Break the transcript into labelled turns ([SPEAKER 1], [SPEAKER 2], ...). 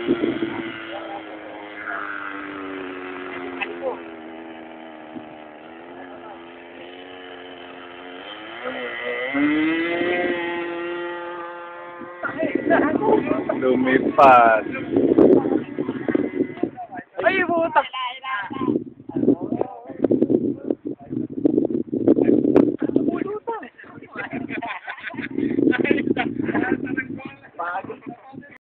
[SPEAKER 1] ดูมิตรป่า